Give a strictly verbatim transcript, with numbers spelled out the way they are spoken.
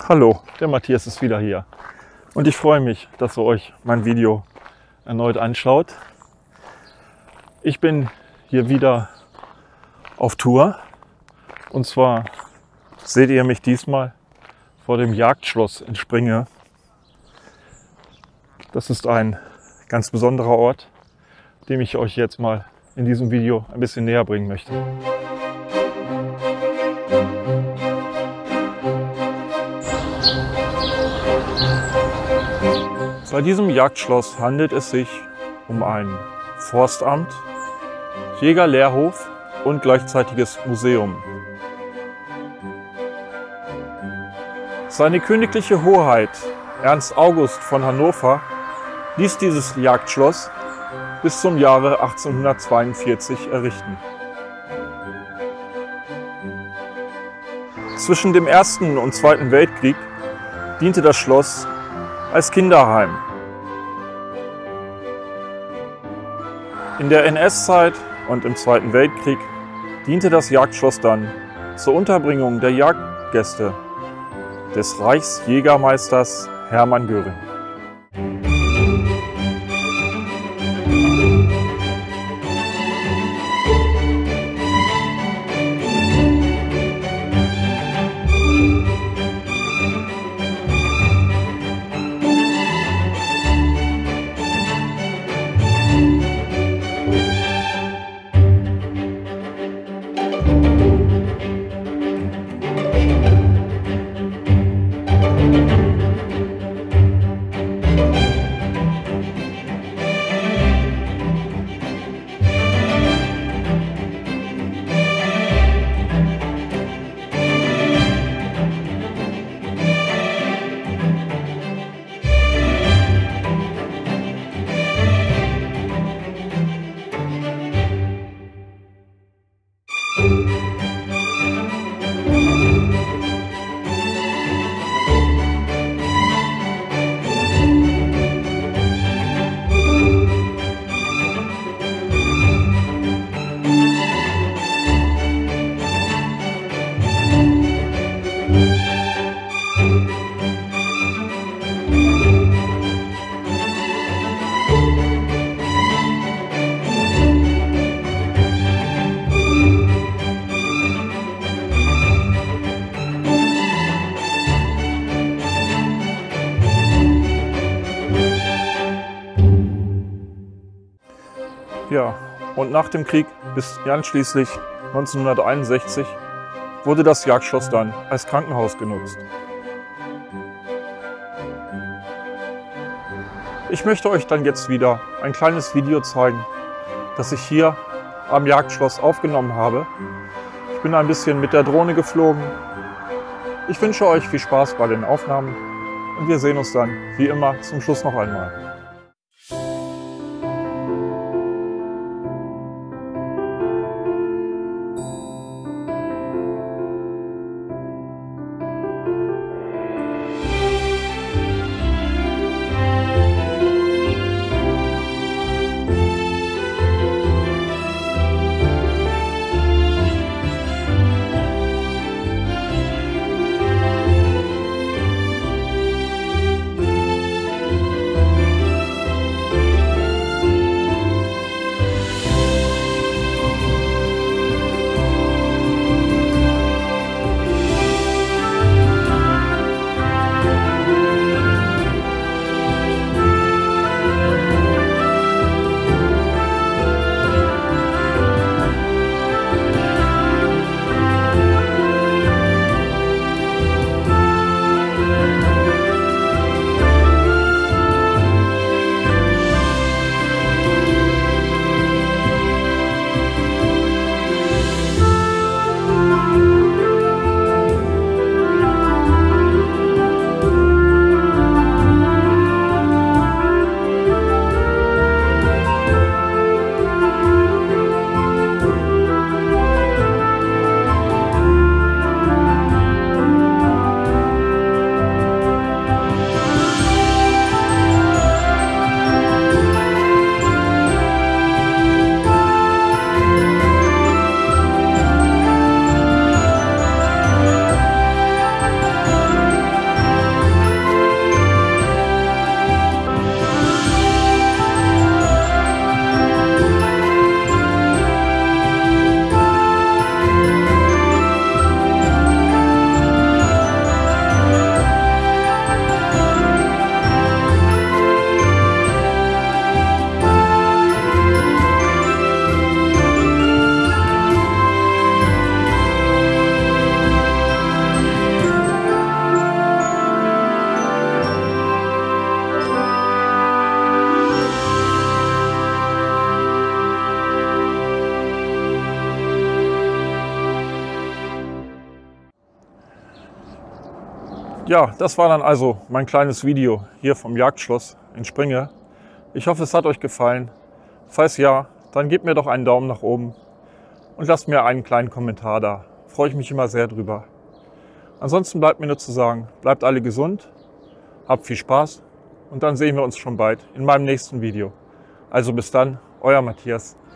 Hallo, der Matthias ist wieder hier und ich freue mich, dass ihr euch mein Video erneut anschaut. Ich bin hier wieder auf Tour und zwar seht ihr mich diesmal vor dem Jagdschloss in Springe. Das ist ein ganz besonderer Ort, den ich euch jetzt mal in diesem Video ein bisschen näher bringen möchte. Bei diesem Jagdschloss handelt es sich um ein Forstamt, Jägerlehrhof und gleichzeitiges Museum. Seine königliche Hoheit Ernst August von Hannover ließ dieses Jagdschloss bis zum Jahre achtzehnhundertzweiundvierzig errichten. Zwischen dem Ersten und Zweiten Weltkrieg diente das Schloss als Kinderheim. In der N S-Zeit und im Zweiten Weltkrieg diente das Jagdschloss dann zur Unterbringung der Jagdgäste des Reichsjägermeisters Hermann Göring. Ja, und nach dem Krieg bis ganz schließlich neunzehnhunderteinundsechzig wurde das Jagdschloss dann als Krankenhaus genutzt. Ich möchte euch dann jetzt wieder ein kleines Video zeigen, das ich hier am Jagdschloss aufgenommen habe. Ich bin ein bisschen mit der Drohne geflogen. Ich wünsche euch viel Spaß bei den Aufnahmen und wir sehen uns dann wie immer zum Schluss noch einmal. Ja, das war dann also mein kleines Video hier vom Jagdschloss in Springe. Ich hoffe, es hat euch gefallen. Falls ja, dann gebt mir doch einen Daumen nach oben und lasst mir einen kleinen Kommentar da. Freue ich mich immer sehr drüber. Ansonsten bleibt mir nur zu sagen, bleibt alle gesund, habt viel Spaß und dann sehen wir uns schon bald in meinem nächsten Video. Also bis dann, euer Matthias.